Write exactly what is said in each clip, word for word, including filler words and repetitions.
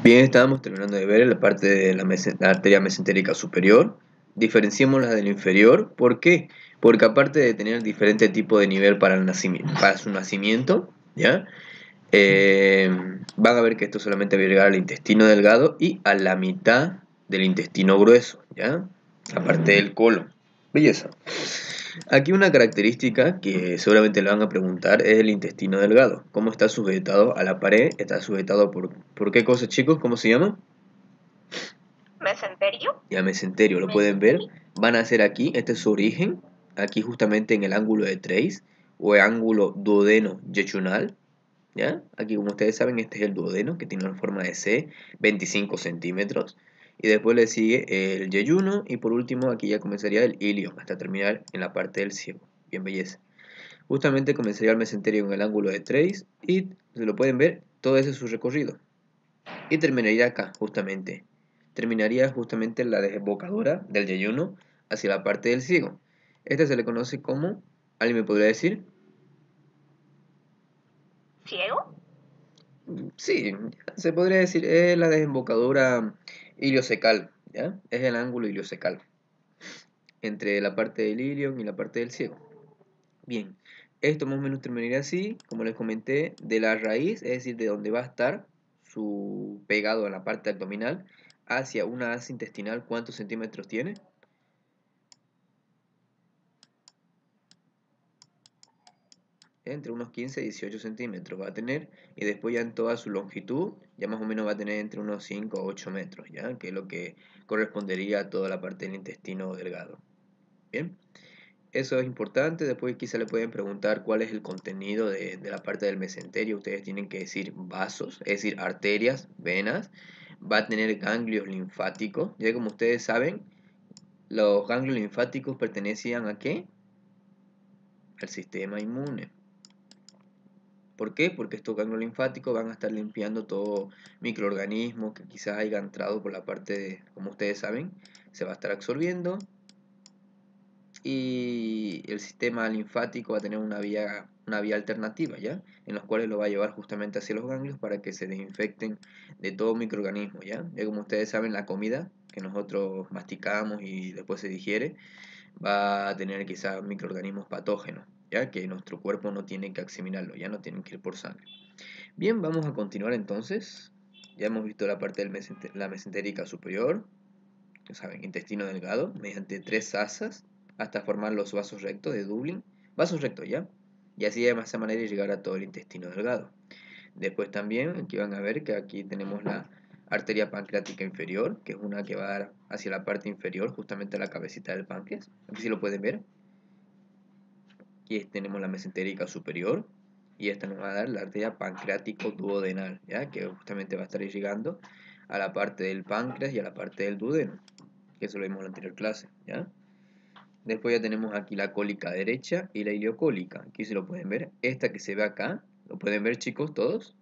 Bien, estábamos terminando de ver la parte de la, mesen- la arteria mesentérica superior. Diferenciémosla de la inferior. ¿Por qué? Porque aparte de tener diferente tipo de nivel para, el nacimiento, para su nacimiento, ¿ya? Eh, van a ver que esto solamente va a llegar al intestino delgado y a la mitad del intestino grueso, ¿ya? Aparte del colon. Belleza. Aquí una característica que seguramente le van a preguntar es el intestino delgado. ¿Cómo está sujetado a la pared? Está sujetado por, ¿por qué cosa, chicos? ¿Cómo se llama? ¿Mesenterio? Ya mesenterio, lo pueden ver. Van a hacer aquí, este es su origen, aquí justamente en el ángulo de Treis o el ángulo duodeno yechunal. ¿Ya? Aquí como ustedes saben, este es el duodeno que tiene una forma de C, veinticinco centímetros. Y después le sigue el yeyuno y por último aquí ya comenzaría el ilio hasta terminar en la parte del ciego. Bien, belleza. Justamente comenzaría el mesenterio en el ángulo de Treis y se lo pueden ver, todo ese es su recorrido. Y terminaría acá, justamente. Terminaría justamente en la desembocadura del yeyuno hacia la parte del ciego. Este se le conoce como, ¿alguien me podría decir? ¿Ciego? Sí, se podría decir, es la desembocadura iliocecal, ¿ya? Es el ángulo iliocecal entre la parte del ilion y la parte del ciego. Bien, esto más o menos terminaría así, como les comenté, de la raíz, es decir, de donde va a estar su pegado a la parte abdominal, hacia una asa intestinal, ¿cuántos centímetros tiene? Entre unos quince y dieciocho centímetros va a tener, y después ya en toda su longitud, ya más o menos va a tener entre unos cinco a ocho metros, ¿ya? Que es lo que correspondería a toda la parte del intestino delgado. Bien, eso es importante. Después quizá le pueden preguntar cuál es el contenido de, de la parte del mesenterio. Ustedes tienen que decir vasos, es decir, arterias, venas. Va a tener ganglios linfáticos. Ya como ustedes saben, los ganglios linfáticos pertenecían ¿a qué? Al sistema inmune. ¿Por qué? Porque estos ganglios linfáticos van a estar limpiando todo microorganismo que quizás haya entrado por la parte de, como ustedes saben, se va a estar absorbiendo y el sistema linfático va a tener una vía, una vía alternativa, ¿ya? En los cuales lo va a llevar justamente hacia los ganglios para que se desinfecten de todo microorganismo, ¿ya? Ya como ustedes saben, la comida que nosotros masticamos y después se digiere va a tener quizás microorganismos patógenos, ¿ya? Que nuestro cuerpo no tiene que asimilarlo, ya no tienen que ir por sangre. Bien, vamos a continuar entonces. Ya hemos visto la parte de la mesentérica superior, que saben, intestino delgado, mediante tres asas, hasta formar los vasos rectos de Dublín. Vasos rectos, ¿ya? Y así de esa manera llegar a todo el intestino delgado. Después también, aquí van a ver que aquí tenemos la arteria pancreática inferior, que es una que va hacia la parte inferior, justamente a la cabecita del páncreas. Aquí sí lo pueden ver. Aquí tenemos la mesentérica superior, y esta nos va a dar la arteria pancreático-duodenal, ¿ya? Que justamente va a estar llegando a la parte del páncreas y a la parte del duodeno, que eso lo vimos en la anterior clase, ¿ya? Después ya tenemos aquí la cólica derecha y la iliocólica. Aquí se lo pueden ver. Esta que se ve acá, ¿lo pueden ver, chicos, todos?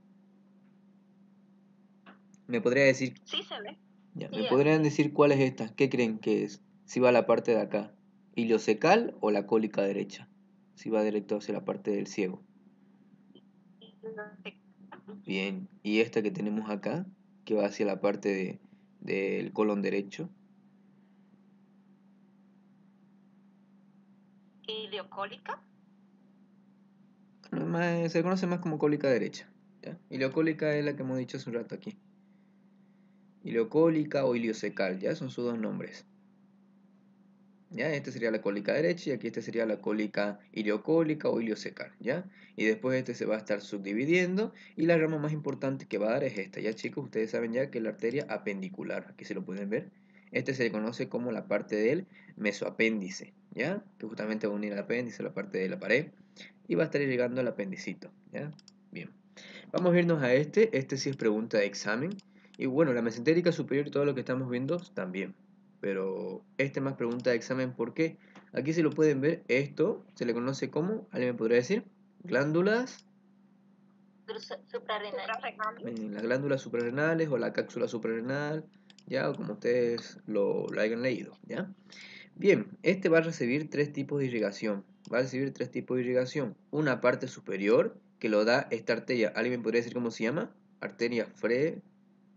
¿Me podría decir, Sí se ve. ya, me Sí, podrían así es. decir cuál es esta? ¿Qué creen que es? Si va a la parte de acá, iliocecal o la cólica derecha. Si va directo hacia la parte del ciego. Bien, y esta que tenemos acá, que va hacia la parte de, del colon derecho. ¿Ileocólica? No, más- se conoce más como cólica derecha, ¿ya? Ileocólica es la que hemos dicho hace un rato aquí. Ileocólica o iliocecal, ya son sus dos nombres. ¿Ya? Esta sería la cólica derecha y aquí esta sería la cólica ileocólica o iliocecal, ¿ya? Y después este se va a estar subdividiendo y la rama más importante que va a dar es esta, ¿ya chicos? Ustedes saben ya que es la arteria apendicular, aquí se lo pueden ver. Este se le conoce como la parte del mesoapéndice, ¿ya? Que justamente va a unir el apéndice a la parte de la pared y va a estar llegando al apendicito, ¿ya? Bien. Vamos a irnos a este, este sí es pregunta de examen. Y bueno, la mesentérica superior y todo lo que estamos viendo también. Pero este más pregunta de examen, ¿por qué? Aquí se lo pueden ver, esto se le conoce como, ¿alguien me podría decir? Glándulas, Suprarrenal. eh, las glándulas suprarrenales o la cápsula suprarrenal, ya, o como ustedes lo, lo hayan leído, ¿ya? Bien, este va a recibir tres tipos de irrigación. Va a recibir tres tipos de irrigación. Una parte superior que lo da esta arteria. ¿Alguien me podría decir cómo se llama? Arteria fre...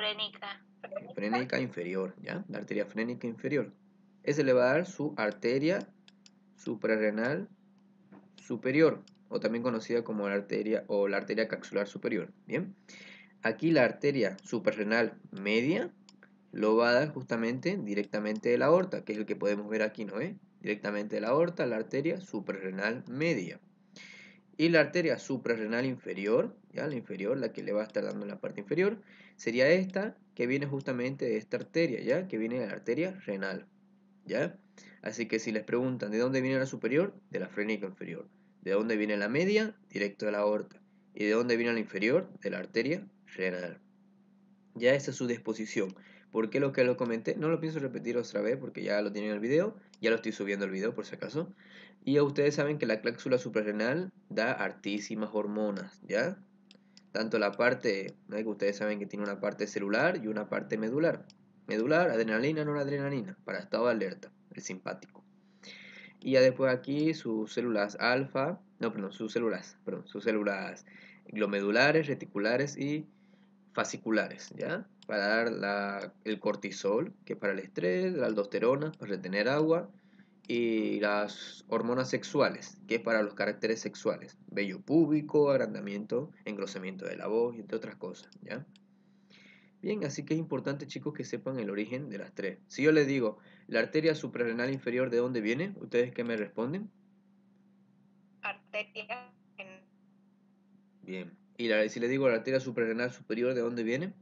Frénica. Frénica inferior, ¿ya? La arteria frénica inferior. Ese le va a dar su arteria suprarrenal superior, o también conocida como la arteria o la arteria capsular superior, ¿bien? Aquí la arteria suprarrenal media lo va a dar justamente directamente de la aorta, que es el que podemos ver aquí, ¿no ve? Directamente de la aorta, la arteria suprarrenal media. Y la arteria suprarrenal inferior, ¿ya? La inferior, la que le va a estar dando en la parte inferior, sería esta, que viene justamente de esta arteria, ¿ya? Que viene de la arteria renal, ¿ya? Así que si les preguntan de dónde viene la superior, de la frénica inferior. De dónde viene la media, directo de la aorta. Y de dónde viene la inferior, de la arteria renal. Ya esa es su disposición. ¿Por qué lo que lo comenté? No lo pienso repetir otra vez porque ya lo tienen en el video. Ya lo estoy subiendo el video por si acaso. Y ya ustedes saben que la cápsula suprarrenal da hartísimas hormonas, ¿ya? Tanto la parte, ¿no? Que ustedes saben que tiene una parte celular y una parte medular. Medular, adrenalina, noradrenalina, para estado de alerta, el simpático. Y ya después aquí sus células alfa, no, perdón, sus células, perdón, sus células glomedulares, reticulares y fasciculares, ¿ya? Para dar la, el cortisol, que es para el estrés, la aldosterona, para retener agua, y las hormonas sexuales, que es para los caracteres sexuales, vello púbico, agrandamiento, engrosamiento de la voz, y entre otras cosas, ¿ya? Bien, así que es importante, chicos, que sepan el origen de las tres. Si yo les digo, la arteria suprarrenal inferior, ¿de dónde viene? ¿Ustedes qué me responden? Arteria. En... Bien. Y la, si les digo la arteria suprarrenal superior, ¿de dónde viene?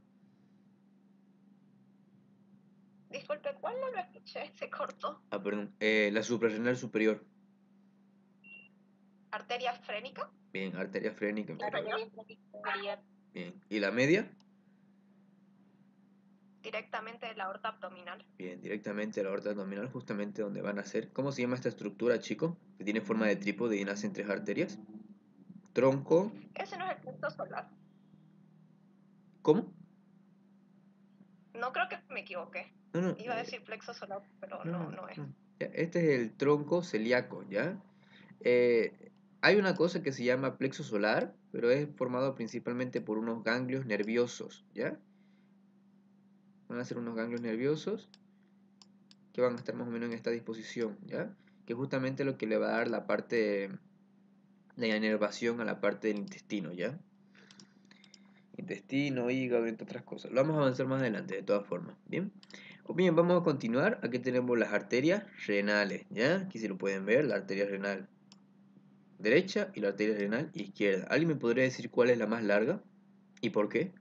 Disculpe, ¿cuál no lo escuché? Se cortó. Ah, perdón. Eh, la suprarrenal superior. Arteria frénica. Bien, arteria frénica inferior. Inferior. Bien. ¿Y la media? Directamente de la aorta abdominal. Bien, directamente a la aorta abdominal, justamente donde van a ser. ¿Cómo se llama esta estructura, chico? Que tiene forma de trípode y nacen tres arterias. Tronco. Ese no es el plexo solar. ¿Cómo? No creo que me equivoqué. No, no. Iba a eh, decir plexo solar, pero no, no, no, no es. no. Ya, este es el tronco celíaco, ¿ya? Eh, hay una cosa que se llama plexo solar, pero es formado principalmente por unos ganglios nerviosos, ¿ya? Van a ser unos ganglios nerviosos que van a estar más o menos en esta disposición, ¿ya? Que es justamente lo que le va a dar la parte de inervación a la parte del intestino, ¿ya? Intestino, hígado, entre otras cosas. Lo vamos a avanzar más adelante, de todas formas, ¿bien? O bien, vamos a continuar. Aquí tenemos las arterias renales, ¿ya? Aquí se lo pueden ver, la arteria renal derecha y la arteria renal izquierda. ¿Alguien me podría decir cuál es la más larga y por qué?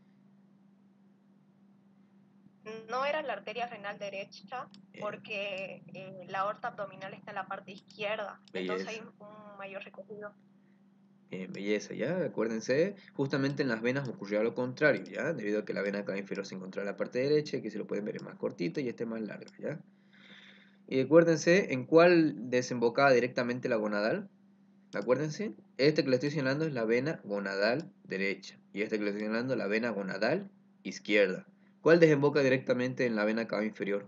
No era la arteria renal derecha Bien, porque eh, la aorta abdominal está en la parte izquierda. Entonces hay belleza. un mayor recorrido. Bien, belleza, ¿ya? Acuérdense, justamente en las venas ocurría lo contrario, ¿ya? Debido a que la vena cava inferior se encuentra en la parte derecha, que se lo pueden ver es más cortita y este es más larga, ¿ya? Y acuérdense en cuál desembocaba directamente la gonadal. Acuérdense, este que le estoy señalando es la vena gonadal derecha y este que le estoy señalando es la vena gonadal izquierda. ¿Cuál desemboca directamente en la vena cava inferior?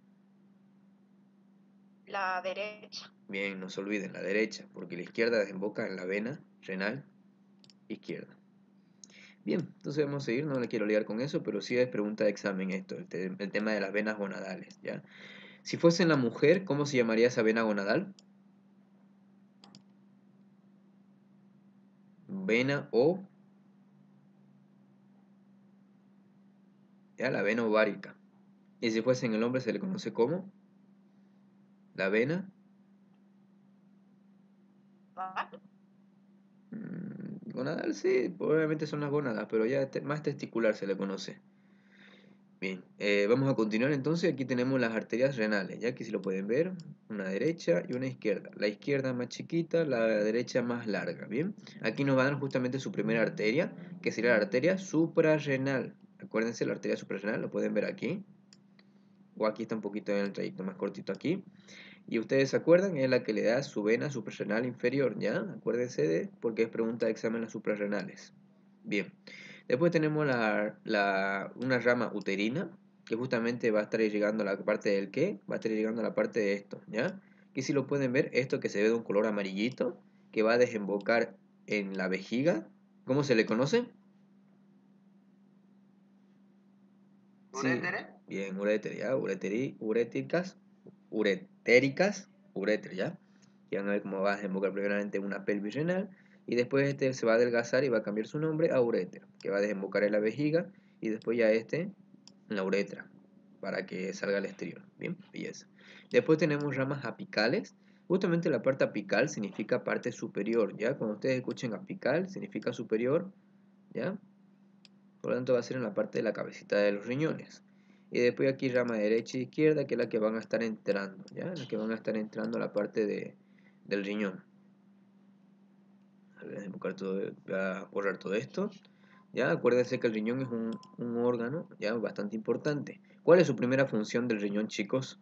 La derecha. Bien, no se olviden, la derecha, porque la izquierda desemboca en la vena renal izquierda. Bien, entonces vamos a seguir, no le quiero liar con eso, pero sí es pregunta de examen esto, el, te- el tema de las venas gonadales, ¿ya? Si fuese en la mujer, ¿cómo se llamaría esa vena gonadal? Vena o, ya, la vena ovárica. Y si fuese en el hombre, se le conoce como la vena ¿Vale? mm, gonadal, sí, probablemente son las gónadas, pero ya te- más testicular se le conoce. Bien, eh, vamos a continuar entonces. Aquí tenemos las arterias renales, ya que si lo pueden ver, una derecha y una izquierda. La izquierda más chiquita, la derecha más larga. Bien, aquí nos va a dar justamente su primera arteria, que sería la arteria suprarrenal. Acuérdense, la arteria suprarrenal, lo pueden ver aquí, o aquí está un poquito en el trayecto más cortito aquí. Y ustedes se acuerdan, es la que le da su vena suprarrenal inferior, ¿ya? Acuérdense de, porque es pregunta de examen las suprarrenales. Bien, después tenemos la, la- una rama uterina, que justamente va a estar llegando a la parte del qué, va a estar llegando a la parte de esto, ¿ya? Que si lo pueden ver, esto que se ve de un color amarillito, que va a desembocar en la vejiga, ¿cómo se le conoce? Sí, bien, uréter, ¿ya? Ureteri, uréticas, uretéricas, uréter, ¿ya? Y van a ver cómo va a desembocar primeramente en una pelvis renal y después este se va a adelgazar y va a cambiar su nombre a uréter, que va a desembocar en la vejiga y después ya este en la uretra para que salga al exterior. Bien, belleza. Después tenemos ramas apicales. Justamente la parte apical significa parte superior, ¿ya? Cuando ustedes escuchen apical significa superior, ¿ya? Por lo tanto va a ser en la parte de la cabecita de los riñones. Y después aquí rama derecha e izquierda, que es la que van a estar entrando, ¿ya? La que van a estar entrando a la parte de, del riñón. Voy a enfocar todo, voy a borrar todo esto. ¿Ya? Acuérdense que el riñón es un, un órgano, ¿ya? Bastante importante. ¿Cuál es su primera función del riñón, chicos?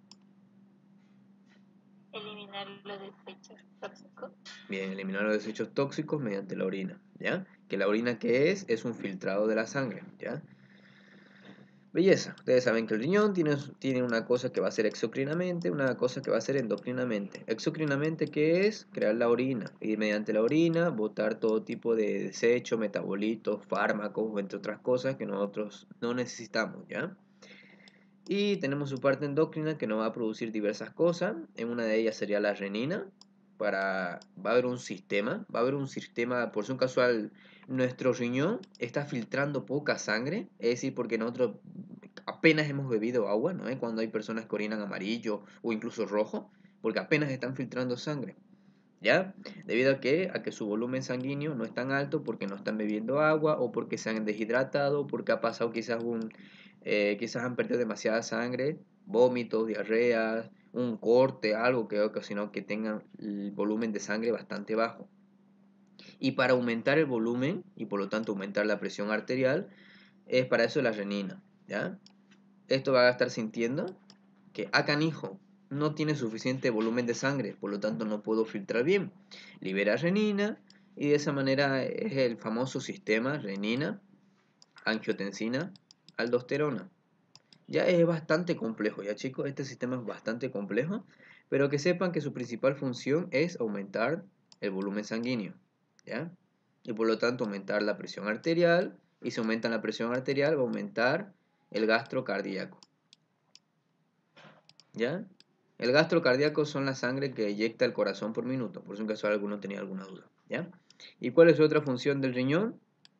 Eliminar los desechos tóxicos. Bien, eliminar los desechos tóxicos mediante la orina, ¿ya? Que la orina, ¿qué es? Es un filtrado de la sangre, ¿ya? Belleza, ustedes saben que el riñón tiene, tiene una cosa que va a ser exocrinamente, una cosa que va a ser endocrinamente. Exocrinamente, ¿qué es? Crear la orina y mediante la orina botar todo tipo de desechos, metabolitos, fármacos, entre otras cosas que nosotros no necesitamos, ¿ya? Y tenemos su parte endocrina que nos va a producir diversas cosas. En una de ellas sería la renina. Para, va a haber un sistema, va a haber un sistema, por si un casual, nuestro riñón está filtrando poca sangre, es decir, porque nosotros apenas hemos bebido agua, ¿no? Cuando hay personas que orinan amarillo o incluso rojo, porque apenas están filtrando sangre, ¿ya? Debido a que, a que su volumen sanguíneo no es tan alto porque no están bebiendo agua o porque se han deshidratado, porque ha pasado quizás un, eh, quizás han perdido demasiada sangre, vómitos, diarreas, un corte, algo que ocasionó que tengan el volumen de sangre bastante bajo. Y para aumentar el volumen y por lo tanto aumentar la presión arterial, es para eso la renina, ¿ya? Esto va a estar sintiendo que, ah, canijo, no tiene suficiente volumen de sangre, por lo tanto no puedo filtrar bien. Libera renina y de esa manera es el famoso sistema renina, angiotensina, aldosterona. Ya es bastante complejo, ya chicos, este sistema es bastante complejo, pero que sepan que su principal función es aumentar el volumen sanguíneo, ¿ya? Y por lo tanto aumentar la presión arterial, y si aumenta la presión arterial va a aumentar el gasto cardíaco, ¿ya? El gasto cardíaco son la sangre que eyecta el corazón por minuto, por si en caso alguno tenía alguna duda, ¿ya? ¿Y cuál es otra función del riñón?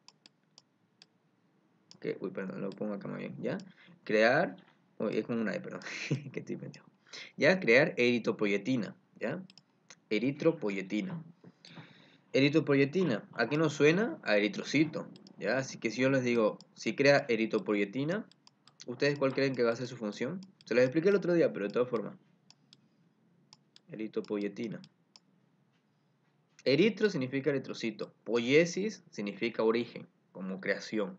Que, uy, perdón, lo pongo acá más bien, ¿ya? Crear, uy, es como una E, perdón, que estoy pendejo. ¿Ya? Crear eritropoyetina, ¿ya? Eritropoyetina. Eritropoyetina, ¿a qué nos suena? A eritrocito, ¿ya? Así que si yo les digo, si crea eritropoyetina, ¿ustedes cuál creen que va a ser su función? Se los expliqué el otro día, pero de todas formas. Eritropoyetina. Eritro significa eritrocito. Poiesis significa origen, como creación.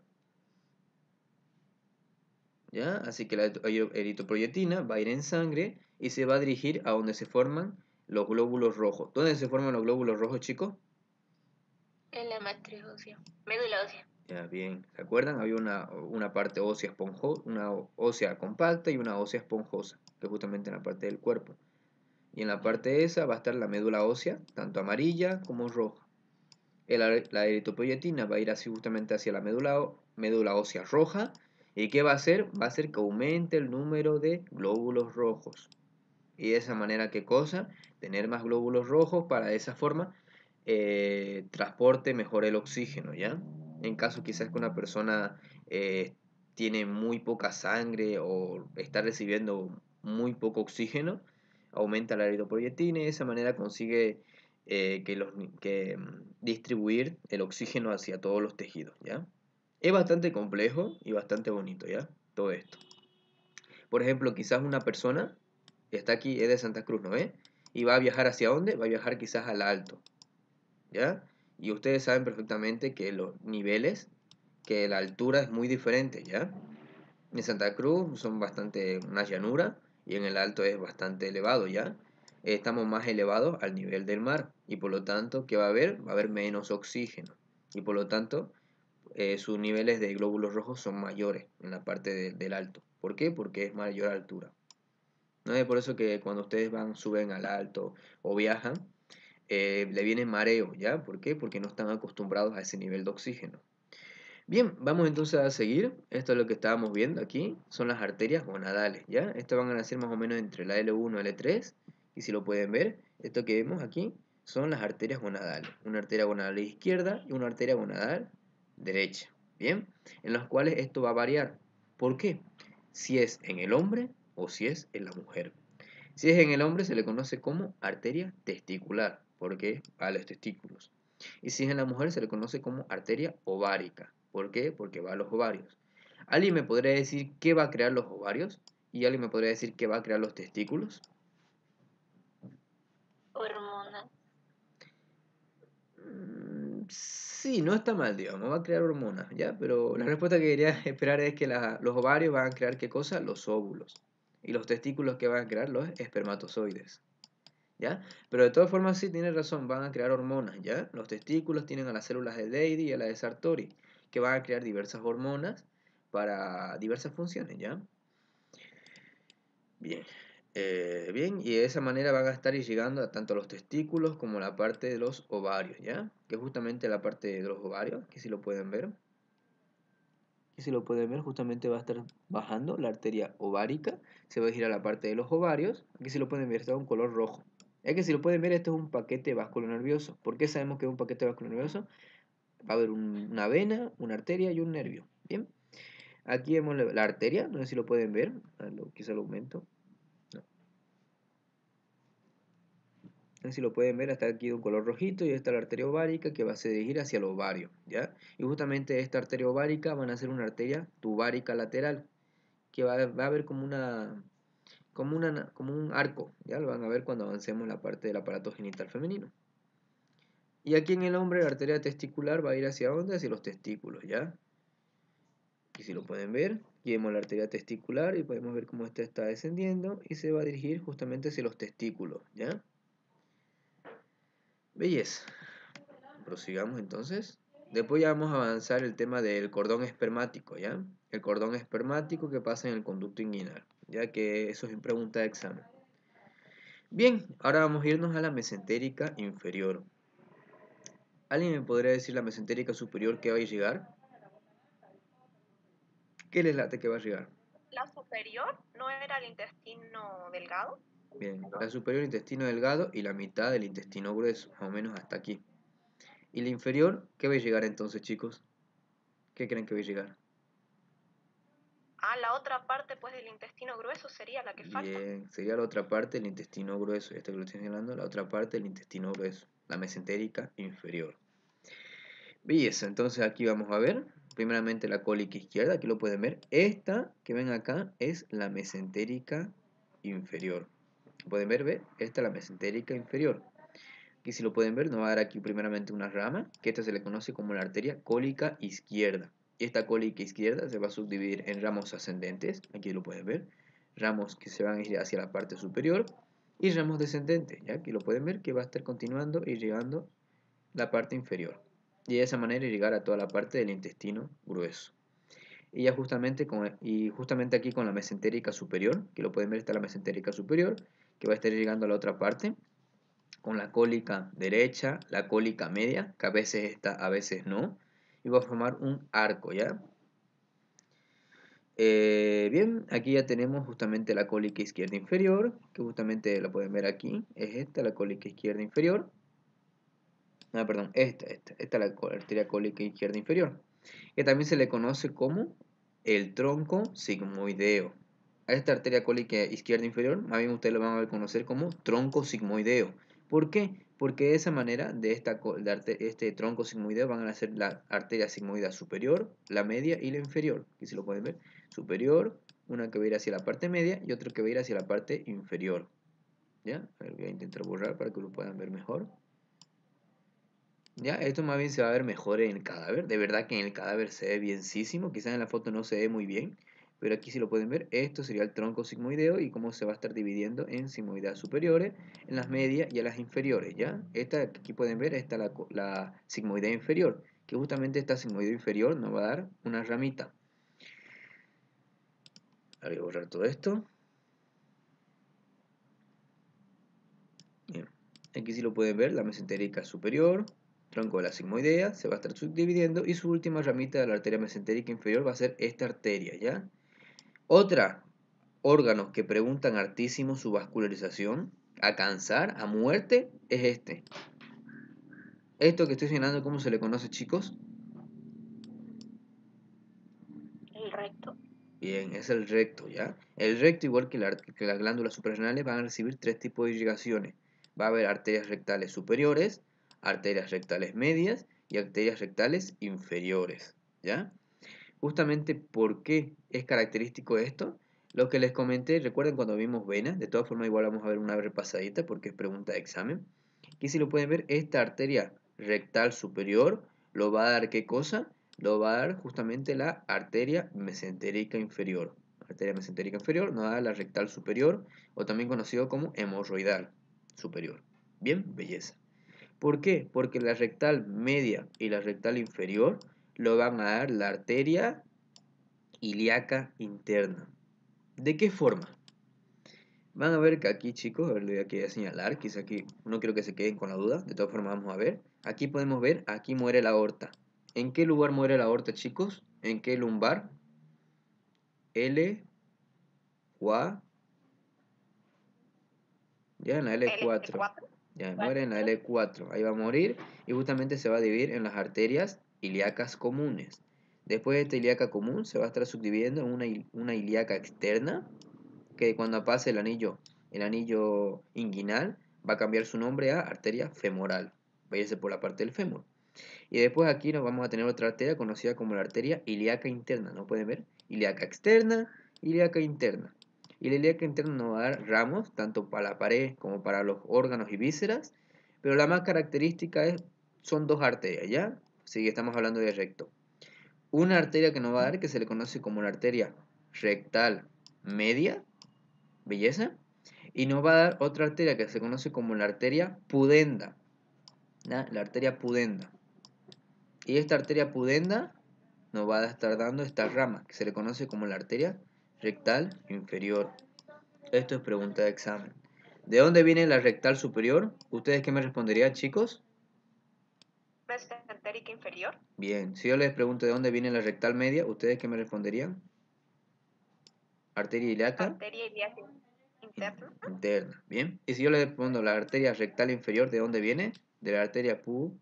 ¿Ya? Así que la eritropoyetina va a ir en sangre y se va a dirigir a donde se forman los glóbulos rojos. ¿Dónde se forman los glóbulos rojos, chicos? En la matriz ósea, médula ósea. Ya, bien. ¿Se acuerdan? Había una, una parte ósea esponjosa, una ósea compacta y una ósea esponjosa, que es justamente en la parte del cuerpo. Y en la parte esa va a estar la médula ósea, tanto amarilla como roja. El, la eritropoyetina va a ir así justamente hacia la médula, médula ósea roja. ¿Y qué va a hacer? Va a hacer que aumente el número de glóbulos rojos. Y de esa manera, ¿qué cosa? Tener más glóbulos rojos para de esa forma eh, transporte mejor el oxígeno, ¿ya? En caso quizás que una persona eh, tiene muy poca sangre o está recibiendo muy poco oxígeno, aumenta la eritropoyetina y de esa manera consigue eh, que los, que, mm, distribuir el oxígeno hacia todos los tejidos, ¿ya? Es bastante complejo y bastante bonito, ¿ya? Todo esto. Por ejemplo, quizás una persona está aquí, es de Santa Cruz, ¿no ve? Y va a viajar ¿hacia dónde? Va a viajar quizás al alto, ¿ya? Y ustedes saben perfectamente que los niveles, que la altura es muy diferente, ¿ya? En Santa Cruz son bastante una llanura y en el alto es bastante elevado, ¿ya? Estamos más elevados al nivel del mar y por lo tanto, ¿qué va a haber? Va a haber menos oxígeno y por lo tanto eh, sus niveles de glóbulos rojos son mayores en la parte de, del alto. ¿Por qué? Porque es mayor altura. ¿No es por eso que cuando ustedes van, suben al alto o viajan, eh, le viene mareo, ¿ya? ¿Por qué? Porque no están acostumbrados a ese nivel de oxígeno. Bien, vamos entonces a seguir. Esto es lo que estábamos viendo aquí. Son las arterias gonadales, ¿ya? Estas van a nacer más o menos entre la L uno y la L tres. Y si lo pueden ver, esto que vemos aquí son las arterias gonadales. Una arteria gonadal izquierda y una arteria gonadal derecha. Bien, en los cuales esto va a variar. ¿Por qué? Si es en el hombre o si es en la mujer. Si es en el hombre se le conoce como arteria testicular, porque va a los testículos. Y si es en la mujer se le conoce como arteria ovárica. ¿Por qué? Porque va a los ovarios. ¿Alguien me podría decir qué va a crear los ovarios? ¿Y alguien me podría decir qué va a crear los testículos? Hormonas. Mm, sí, no está mal, digamos, va a crear hormonas, ¿ya? Pero la respuesta que quería esperar es que la- los ovarios van a crear ¿qué cosa? Los óvulos. Y los testículos que van a crear los espermatozoides. ¿Ya? Pero de todas formas sí tiene razón, van a crear hormonas, ¿ya? Los testículos tienen a las células de Leydig y a las de Sartori, que van a crear diversas hormonas para diversas funciones, ¿ya? Bien. Eh, bien, y de esa manera van a estar llegando a tanto los testículos como la parte de los ovarios, ¿ya? Que justamente la parte de los ovarios, que si lo pueden ver, que si lo pueden ver, justamente va a estar bajando la arteria ovárica, se va a ir a la parte de los ovarios, aquí si lo pueden ver está un color rojo. Es que si lo pueden ver, esto es un paquete vascular nervioso. ¿Por qué sabemos que es un paquete vascular nervioso? Va a haber un- una vena, una arteria y un nervio. Bien, aquí vemos la, la arteria, no sé si lo pueden ver, a ver, lo- quizá lo aumento. No. No sé si lo pueden ver, está aquí de un color rojito y está la arteria ovárica que va a dirigir hacia el ovario, ¿ya? Y justamente esta arteria ovárica van a ser una arteria tubárica lateral, que va, a- va a haber como una, como una, como un arco, ya lo van a ver cuando avancemos en la parte del aparato genital femenino. Y aquí en el hombre la arteria testicular va a ir hacia dónde? Hacia los testículos, ¿ya? Y si lo pueden ver, aquí vemos la arteria testicular y podemos ver cómo esta está descendiendo y se va a dirigir justamente hacia los testículos, ¿ya? Belleza. Prosigamos entonces. Después ya vamos a avanzar el tema del cordón espermático, ¿ya? El cordón espermático que pasa en el conducto inguinal, ya que eso es pregunta de examen. Bien, ahora vamos a irnos a la mesentérica inferior. ¿Alguien me podría decir la mesentérica superior que va a llegar? ¿Qué les late que va a llegar? La superior no era el intestino delgado. Bien, la superior intestino delgado y la mitad del intestino grueso, más o menos hasta aquí. ¿Y la inferior? ¿Qué va a llegar entonces, chicos? ¿Qué creen que va a llegar? Ah, la otra parte pues del intestino grueso sería la que falta. Bien, sería la otra parte del intestino grueso, esta que lo estoy señalando, la otra parte del intestino grueso, la mesentérica inferior. Belleza, entonces aquí vamos a ver, primeramente la cólica izquierda, aquí lo pueden ver. Esta que ven acá es la mesentérica inferior. ¿Pueden ver? ¿Ve? Esta es la mesentérica inferior. Aquí si lo pueden ver, nos va a dar aquí primeramente una rama, que esta se le conoce como la arteria cólica izquierda. Y esta cólica izquierda se va a subdividir en ramos ascendentes, aquí lo pueden ver, ramos que se van a ir hacia la parte superior, y ramos descendentes, ya aquí lo pueden ver, que va a estar continuando y llegando la parte inferior. Y de esa manera llegar a toda la parte del intestino grueso. Y ya justamente, con, y justamente aquí con la mesentérica superior, que lo pueden ver, está la mesentérica superior, que va a estar llegando a la otra parte, con la cólica derecha, la cólica media, que a veces está, a veces no, y va a formar un arco, ¿ya? Eh, bien, aquí ya tenemos justamente la cólica izquierda inferior, que justamente la pueden ver aquí, es esta, la cólica izquierda inferior. Ah, perdón, esta, esta, esta es la arteria cólica izquierda inferior, que también se le conoce como el tronco sigmoideo. A esta arteria cólica izquierda inferior, más bien ustedes lo van a conocer como tronco sigmoideo. ¿Por qué? Porque de esa manera, de, esta, de arte, este tronco sigmoideo van a nacer la arteria sigmoidea superior, la media y la inferior. Aquí se lo pueden ver. Superior, una que va a ir hacia la parte media y otra que va a ir hacia la parte inferior. ¿Ya? A ver, voy a intentar borrar para que lo puedan ver mejor. Ya, esto más bien se va a ver mejor en el cadáver. De verdad que en el cadáver se ve bienísimo. Quizás en la foto no se ve muy bien. Pero aquí si lo pueden ver, esto sería el tronco sigmoideo y cómo se va a estar dividiendo en sigmoideas superiores, en las medias y en las inferiores, ¿ya? Esta aquí pueden ver, esta la, la sigmoidea inferior, que justamente esta sigmoidea inferior nos va a dar una ramita. Ahora voy a borrar todo esto. Bien. Aquí si lo pueden ver, la mesentérica superior, tronco de la sigmoidea, se va a estar subdividiendo y su última ramita de la arteria mesentérica inferior va a ser esta arteria, ¿ya? Otra, órganos que preguntan hartísimo su vascularización, a cansar, a muerte, es este. Esto que estoy señalando, ¿cómo se le conoce, chicos? El recto. Bien, es el recto, ¿ya? El recto, igual que, la, que las glándulas suprarrenales, van a recibir tres tipos de irrigaciones. Va a haber arterias rectales superiores, arterias rectales medias y arterias rectales inferiores, ¿ya? Justamente, ¿por qué es característico esto? Lo que les comenté, recuerden cuando vimos venas, de todas formas igual vamos a ver una repasadita porque es pregunta de examen. Aquí si lo pueden ver, esta arteria rectal superior lo va a dar ¿qué cosa? Lo va a dar justamente la arteria mesentérica inferior. Arteria mesentérica inferior nos da la rectal superior o también conocido como hemorroidal superior. Bien, belleza. ¿Por qué? Porque la rectal media y la rectal inferior lo van a dar la arteria ilíaca interna. ¿De qué forma? Van a ver que aquí, chicos, a ver, lo voy a señalar, quizá aquí no quiero que se queden con la duda, de todas formas vamos a ver. Aquí podemos ver, aquí muere la aorta. ¿En qué lugar muere la aorta, chicos? ¿En qué lumbar? L, O A, ya en la L cuatro. L cuatro. Ya, muere en la L cuatro, ahí va a morir y justamente se va a dividir en las arterias ilíacas comunes. Después de esta ilíaca común se va a estar subdividiendo en una, una ilíaca externa, que cuando pase el anillo, el anillo inguinal, va a cambiar su nombre a arteria femoral. Váyase por la parte del fémur. Y después aquí nos vamos a tener otra arteria conocida como la arteria ilíaca interna. ¿No pueden ver? Ilíaca externa, ilíaca interna. Y la ilíaca interna nos va a dar ramos, tanto para la pared como para los órganos y vísceras. Pero la más característica es, son dos arterias, ¿ya? Sí, estamos hablando de recto. Una arteria que nos va a dar, que se le conoce como la arteria rectal media, belleza, y nos va a dar otra arteria que se conoce como la arteria pudenda, ¿ya? La arteria pudenda. Y esta arteria pudenda nos va a estar dando esta rama que se le conoce como la arteria rectal inferior. Esto es pregunta de examen. ¿De dónde viene la rectal superior? ¿Ustedes qué me responderían, chicos? Mesentérica inferior. Bien, si yo les pregunto de dónde viene la rectal media, ¿ustedes qué me responderían? Arteria ilíaca Arteria ilíaca interna. interna. Bien. Y si yo les respondo la arteria rectal inferior, ¿de dónde viene? De la arteria pu.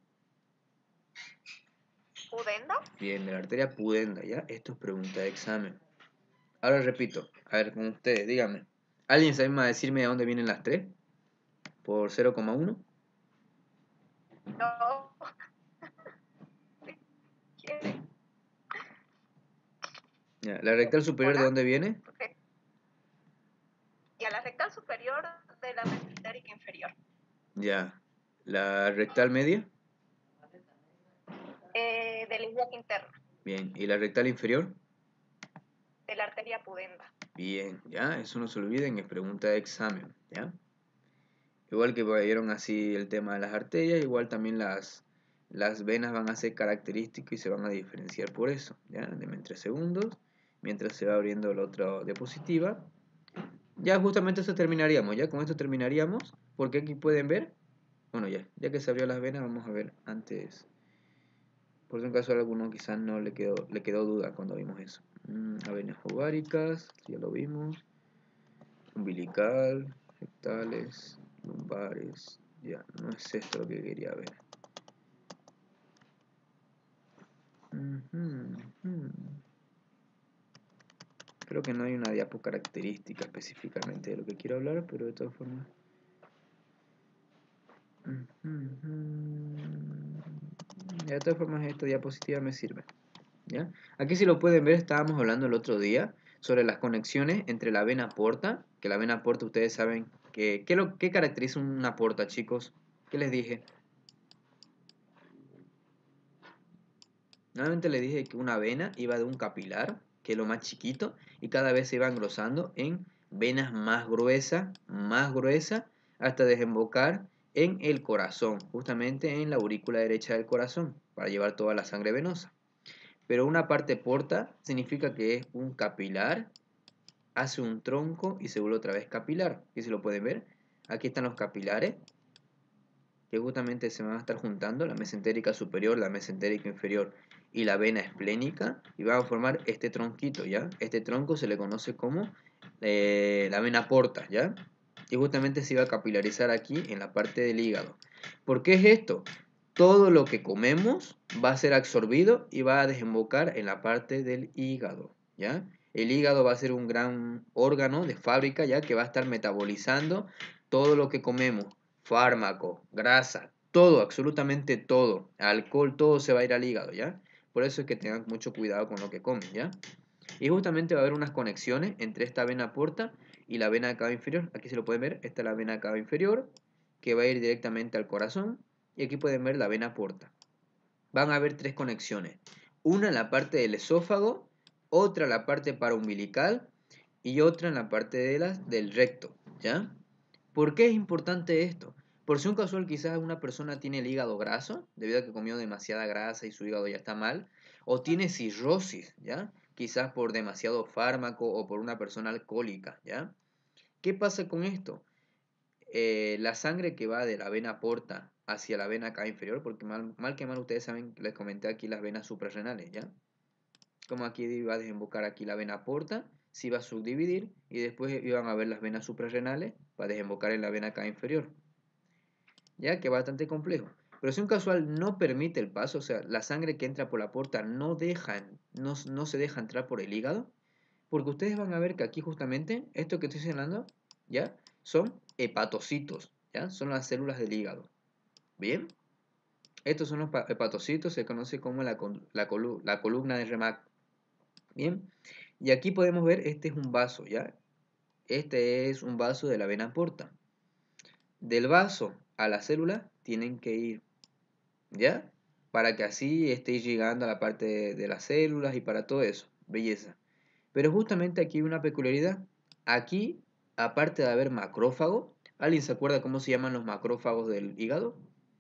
Pudenda. Bien, de la arteria pudenda, ¿ya? Esto es pregunta de examen. Ahora repito, a ver, con ustedes, díganme. ¿Alguien sabe más decirme de dónde vienen las tres? ¿Por cero coma uno? No. ¿Quiere? Ya, ¿la rectal superior de ¿Hola? dónde viene? Okay. Y a la rectal superior de la mesentérica inferior. Ya. ¿La rectal media? Eh, de la ilíaca interna. Bien. ¿Y la rectal inferior? De la arteria pudenda. Bien, ya, eso no se olviden, es pregunta de examen, ¿ya? Igual que vieron así el tema de las arterias, igual también las, las venas van a ser características y se van a diferenciar por eso, ¿ya? Denme tres segundos, mientras se va abriendo la otra diapositiva. Ya justamente eso terminaríamos, ya con esto terminaríamos, porque aquí pueden ver, bueno ya, ya que se abrió las venas, vamos a ver antes, por si un caso a alguno quizás no le quedó, le quedó duda cuando vimos eso. Mm, venas ováricas, ya lo vimos, umbilical, rectales, lumbares, ya, no es esto lo que quería ver. Uh-huh, uh-huh. Creo que no hay una diapo característica específicamente de lo que quiero hablar, pero de todas formas. De todas formas, esta diapositiva me sirve, ¿ya? Aquí si lo pueden ver, estábamos hablando el otro día sobre las conexiones entre la vena porta, que la vena porta ustedes saben que, ¿qué, lo, qué caracteriza una porta, chicos? ¿Qué les dije? Nuevamente les dije que una vena iba de un capilar, que es lo más chiquito, y cada vez se iba engrosando en venas más gruesas, más gruesas, hasta desembocar en el corazón, justamente en la aurícula derecha del corazón, para llevar toda la sangre venosa. Pero una parte porta significa que es un capilar, hace un tronco y se vuelve otra vez capilar. ¿Y se lo pueden ver? Aquí están los capilares. que justamente se van a estar juntando la mesentérica superior, la mesentérica inferior y la vena esplénica, y van a formar este tronquito, ¿ya? Este tronco se le conoce como eh, la vena porta, ¿ya? Y justamente se va a capilarizar aquí en la parte del hígado. ¿Por qué es esto? Todo lo que comemos va a ser absorbido y va a desembocar en la parte del hígado, ¿ya? El hígado va a ser un gran órgano de fábrica, ¿ya? Que va a estar metabolizando todo lo que comemos, fármaco, grasa, todo, absolutamente todo, alcohol, todo se va a ir al hígado, ¿ya? Por eso es que tengan mucho cuidado con lo que comen, ¿ya? Y justamente va a haber unas conexiones entre esta vena porta y la vena cava inferior. Aquí se lo pueden ver, esta es la vena cava inferior, que va a ir directamente al corazón, y aquí pueden ver la vena porta. Van a haber tres conexiones, una en la parte del esófago, otra en la parte paraumbilical y otra en la parte de las, del recto, ¿ya? ¿Por qué es importante esto? Por si un casual quizás una persona tiene el hígado graso, debido a que comió demasiada grasa y su hígado ya está mal, o tiene cirrosis, ¿ya? Quizás por demasiado fármaco o por una persona alcohólica, ¿ya? ¿Qué pasa con esto? Eh, la sangre que va de la vena porta hacia la vena cava inferior, porque mal, mal que mal ustedes saben, les comenté aquí las venas suprarrenales, ¿ya? Como aquí va a desembocar aquí la vena porta, se va a subdividir y después iban a ver las venas suprarrenales para desembocar en la vena cava inferior, ya que es bastante complejo. Pero si un casual no permite el paso, o sea, la sangre que entra por la porta no, deja, no, no se deja entrar por el hígado, porque ustedes van a ver que aquí justamente, esto que estoy señalando, ¿ya? Son hepatocitos, ¿ya? Son las células del hígado. ¿Bien? Estos son los hepatocitos, se conoce como la, la, colu la columna de Remak. ¿Bien? Y aquí podemos ver, este es un vaso, ¿ya? Este es un vaso de la vena porta. Del vaso a la célula tienen que ir, ¿ya? Para que así estéis llegando a la parte de, de las células y para todo eso. Belleza. Pero justamente aquí hay una peculiaridad. Aquí, aparte de haber macrófago, ¿alguien se acuerda cómo se llaman los macrófagos del hígado?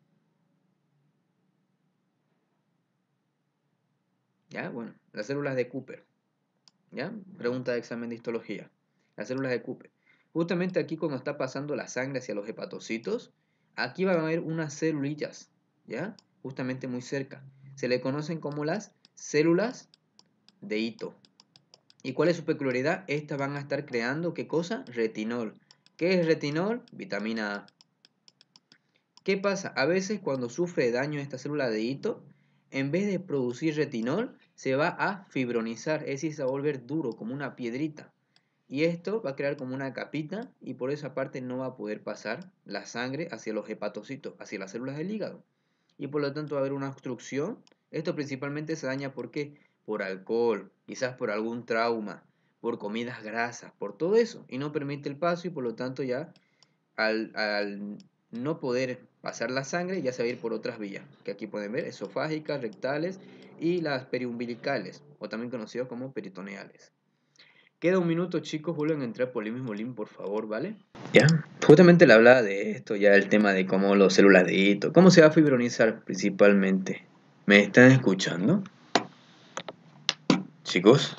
¿Ya? Bueno, las células de Cooper. ¿Ya? Pregunta de examen de histología. Las células de Cooper. Justamente aquí cuando está pasando la sangre hacia los hepatocitos, aquí van a haber unas celulillas, ¿ya? Justamente muy cerca. Se le conocen como las células de Ito. ¿Y cuál es su peculiaridad? Estas van a estar creando, ¿qué cosa? Retinol. ¿Qué es retinol? Vitamina A. ¿Qué pasa? A veces cuando sufre daño esta célula de Ito, en vez de producir retinol, se va a fibronizar, es decir, se va a volver duro, como una piedrita. Y esto va a crear como una capita y por esa parte no va a poder pasar la sangre hacia los hepatocitos, hacia las células del hígado. Y por lo tanto va a haber una obstrucción. Esto principalmente se daña ¿por qué? Por alcohol, quizás por algún trauma, por comidas grasas, por todo eso. Y no permite el paso y por lo tanto ya al, al no poder pasar la sangre ya se va a ir por otras vías. Que aquí pueden ver, esofágicas, rectales y las periumbilicales, o también conocidas como peritoneales. Queda un minuto, chicos, vuelven a entrar por el mismo link, por favor, ¿vale? Ya, justamente le hablaba de esto, ya el tema de cómo los células de Ito, cómo se va a fibronizar principalmente. ¿Me están escuchando? Chicos.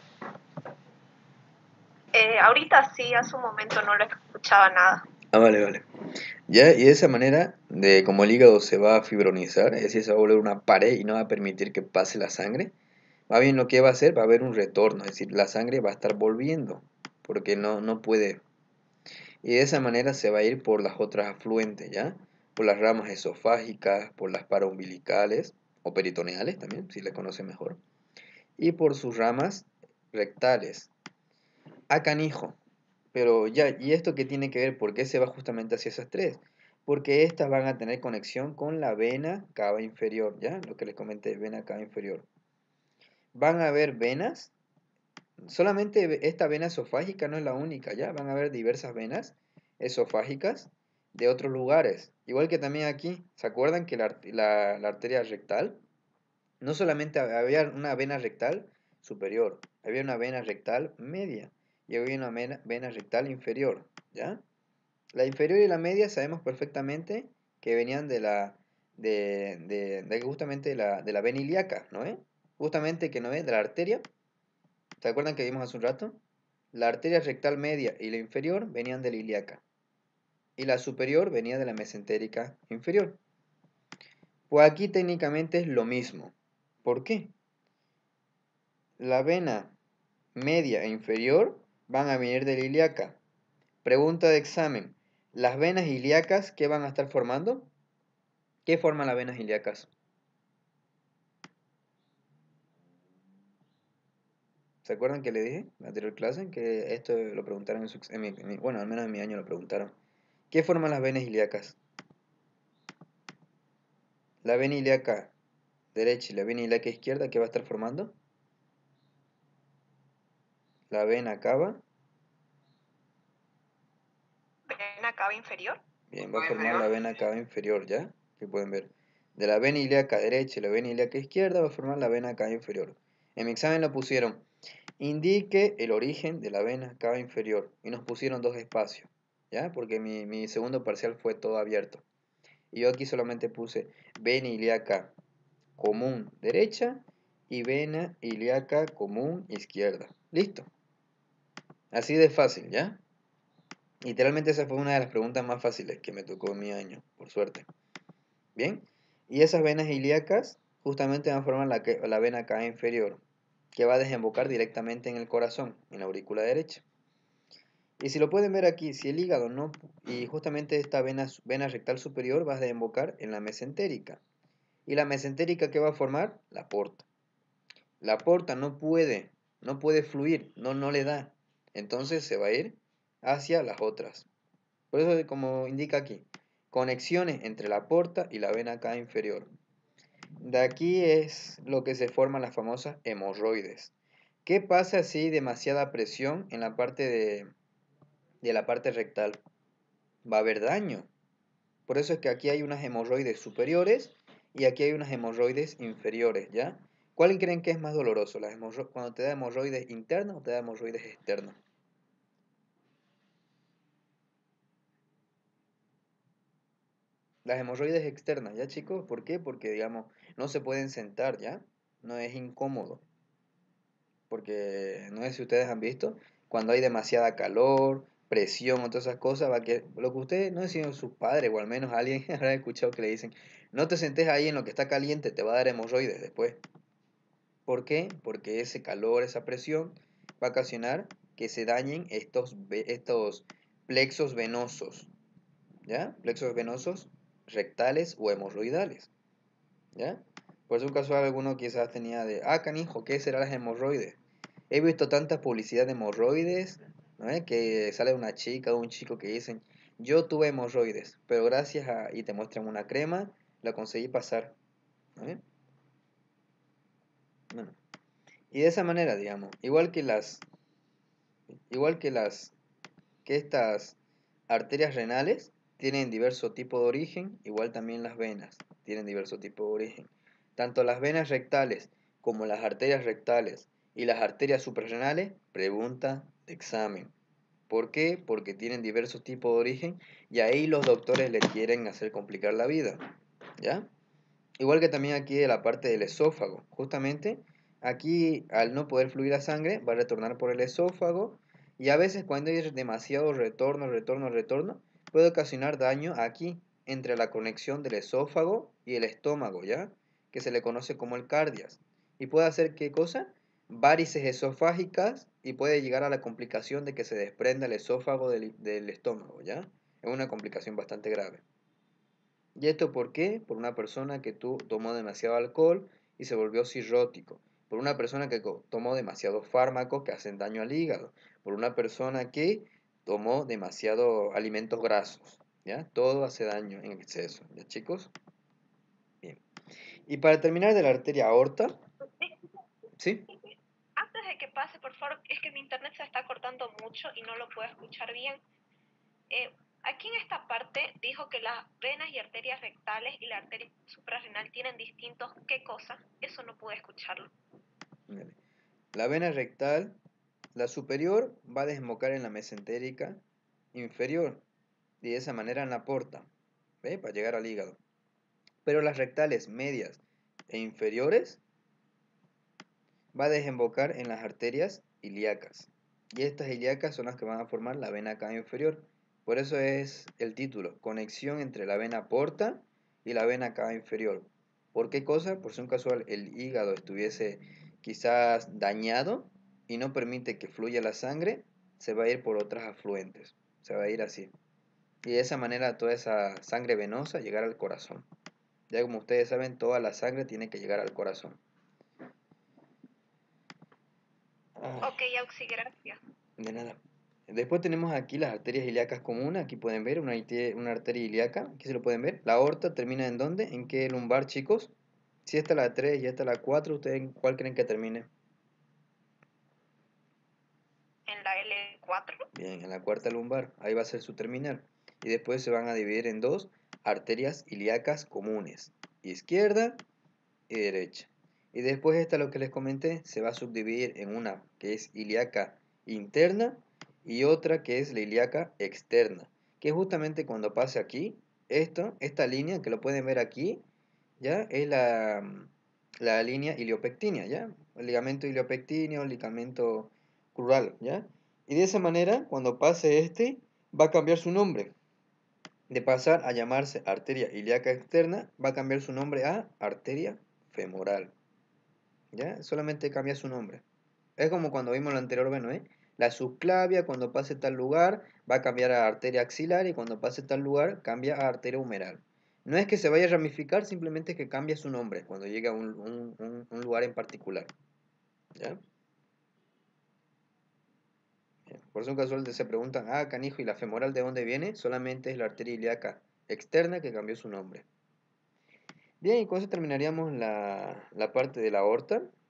Eh, ahorita sí, hace un momento no le escuchaba nada. Ah, vale, vale. Ya, y de esa manera, de como el hígado se va a fibronizar, es decir, se va a volver una pared y no va a permitir que pase la sangre, más bien lo que va a hacer, va a haber un retorno, es decir, la sangre va a estar volviendo, porque no, no puede. Y de esa manera se va a ir por las otras afluentes, ¿ya? Por las ramas esofágicas, por las paraumbilicales o peritoneales también, si le conoce mejor, y por sus ramas rectales. A canijo. Pero ya, ¿y esto qué tiene que ver? ¿Por qué se va justamente hacia esas tres? Porque estas van a tener conexión con la vena cava inferior, ¿ya? Lo que les comenté, vena cava inferior. Van a haber venas, solamente esta vena esofágica no es la única, ¿ya? Van a haber diversas venas esofágicas de otros lugares. Igual que también aquí, ¿se acuerdan que la, la, la arteria rectal? No solamente había una vena rectal superior, había una vena rectal media y había una vena, vena rectal inferior, ¿ya? La inferior y la media sabemos perfectamente que venían de la, de, de, de justamente de la, de la vena ilíaca, ¿no es? Justamente que no es de la arteria. ¿Se acuerdan que vimos hace un rato? La arteria rectal media y la inferior venían de la ilíaca. y la superior venía de la mesentérica inferior. Pues aquí técnicamente es lo mismo. ¿Por qué? La vena media e inferior van a venir de la ilíaca. Pregunta de examen. ¿Las venas ilíacas qué van a estar formando? ¿Qué forman las venas ilíacas? ¿Se acuerdan que le dije en la anterior clase? Que esto lo preguntaron en su, en mi- en mi- bueno, al menos en mi año lo preguntaron. ¿Qué forman las venas ilíacas? La vena ilíaca derecha y la vena ilíaca izquierda, ¿qué va a estar formando? La vena cava. Vena cava inferior. Bien, va a formar la vena cava inferior, ¿ya? Que pueden ver. De la vena ilíaca derecha y la vena ilíaca izquierda va a formar la vena cava inferior. En mi examen lo pusieron, indique el origen de la vena cava inferior. Y nos pusieron dos espacios, ¿ya? Porque mi, mi segundo parcial fue todo abierto. Y yo aquí solamente puse vena ilíaca común derecha y vena ilíaca común izquierda. Listo. Así de fácil, ¿ya? Literalmente esa fue una de las preguntas más fáciles que me tocó en mi año, por suerte. Bien. Y esas venas ilíacas justamente van a formar la, que- la vena cava inferior, que va a desembocar directamente en el corazón, en la aurícula derecha. Y si lo pueden ver aquí, si el hígado no, y justamente esta vena, vena rectal superior va a desembocar en la mesentérica. ¿Y la mesentérica qué va a formar? La porta. La porta no puede, no puede fluir, no, no le da. Entonces se va a ir hacia las otras. Por eso, como indica aquí, conexiones entre la porta y la vena cava inferior. De aquí es lo que se forman las famosas hemorroides. ¿Qué pasa si hay demasiada presión en la parte de, de la parte rectal? Va a haber daño. Por eso es que aquí hay unas hemorroides superiores y aquí hay unas hemorroides inferiores, ¿ya? ¿Cuál creen que es más doloroso? ¿Las hemorro- cuando te da hemorroides internas o te da hemorroides externas? Las hemorroides externas, ¿ya chicos? ¿Por qué? Porque, digamos, no se pueden sentar, ¿ya? No es incómodo. Porque no sé si ustedes han visto, cuando hay demasiada calor, presión o todas esas cosas, va que lo que ustedes, no sé si sus padres o al menos alguien habrá escuchado que le dicen, no te sentes ahí en lo que está caliente, te va a dar hemorroides después. ¿Por qué? Porque ese calor, esa presión va a ocasionar que se dañen estos, ve- estos plexos venosos, ¿ya? Plexos venosos rectales o hemorroidales, ¿ya? Por eso un caso alguno quizás tenía de, ah, canijo, ¿qué será las hemorroides? He visto tantas publicidades de hemorroides, ¿no? ¿Eh? Que sale una chica o un chico que dicen, yo tuve hemorroides, pero gracias a, y te muestran una crema, la conseguí pasar, ¿no? ¿Eh? Bueno, y de esa manera, digamos, igual que las, igual que las, que estas arterias renales tienen diverso tipo de origen, igual también las venas tienen diverso tipo de origen. Tanto las venas rectales como las arterias rectales y las arterias suprarrenales, pregunta de examen. ¿Por qué? Porque tienen diversos tipos de origen y ahí los doctores le quieren hacer complicar la vida, ¿ya? Igual que también aquí de la parte del esófago. Justamente aquí al no poder fluir la sangre va a retornar por el esófago y a veces cuando hay demasiado retorno, retorno, retorno, puede ocasionar daño aquí entre la conexión del esófago y el estómago, ¿ya? Que se le conoce como el cardias. Y puede hacer ¿qué cosa? Varices esofágicas y puede llegar a la complicación de que se desprenda el esófago del, del estómago, ¿ya? Es una complicación bastante grave. ¿Y esto por qué? Por una persona que tú tomó demasiado alcohol y se volvió cirrótico. Por una persona que co- tomó demasiados fármacos que hacen daño al hígado. Por una persona que tomó demasiados alimentos grasos. ¿Ya? Todo hace daño en exceso. ¿Ya, chicos? Bien. Y para terminar de la arteria aorta, ¿sí? Antes de que pase, por favor, es que mi internet se está cortando mucho y no lo puedo escuchar bien. Eh, Aquí en esta parte dijo que las venas y arterias rectales y la arteria suprarrenal tienen distintos ¿qué cosa? Eso no pude escucharlo. Mire. La vena rectal, la superior, va a desembocar en la mesentérica inferior y de esa manera en la porta, ¿ve? Para llegar al hígado. Pero las rectales medias e inferiores va a desembocar en las arterias ilíacas. Y estas ilíacas son las que van a formar la vena cava inferior, Por eso es el título, conexión entre la vena porta y la vena cava inferior. ¿Por qué cosa? Por si un casual el hígado estuviese quizás dañado y no permite que fluya la sangre, se va a ir por otras afluentes. Se va a ir así. Y de esa manera toda esa sangre venosa llegar al corazón. Ya como ustedes saben, toda la sangre tiene que llegar al corazón. Ay, Ok, Auxi, gracias. de nada. Después tenemos aquí las arterias ilíacas comunes. Aquí pueden ver una, ite- una arteria ilíaca. Aquí se lo pueden ver. La aorta termina en dónde? ¿En qué lumbar, chicos? Si esta es la tres y esta es la cuatro, ¿ustedes en cuál creen que termine? En la L cuatro. Bien, en la cuarta lumbar. Ahí va a ser su terminal. Y después se van a dividir en dos arterias ilíacas comunes. Izquierda y derecha. Y después esta, lo que les comenté, se va a subdividir en una que es ilíaca interna y otra que es la ilíaca externa, que justamente cuando pase aquí, esto, esta línea que lo pueden ver aquí, ya es la, la línea iliopectínea, ya, el ligamento iliopectíneo, ligamento crural, ya. Y de esa manera, cuando pase este, va a cambiar su nombre. De pasar a llamarse arteria ilíaca externa, va a cambiar su nombre a arteria femoral. ¿Ya? Solamente cambia su nombre. Es como cuando vimos lo anterior, bueno, ¿eh? La subclavia, cuando pase tal lugar, va a cambiar a arteria axilar y cuando pase tal lugar, cambia a arteria humeral. No es que se vaya a ramificar, simplemente que cambia su nombre cuando llega a un, un- un- un lugar en particular. ¿Ya? Bien. Por eso en casual se preguntan, ah, canijo, ¿y la femoral de dónde viene? Solamente es la arteria ilíaca externa que cambió su nombre. Bien, y con eso terminaríamos la, la parte de la aorta.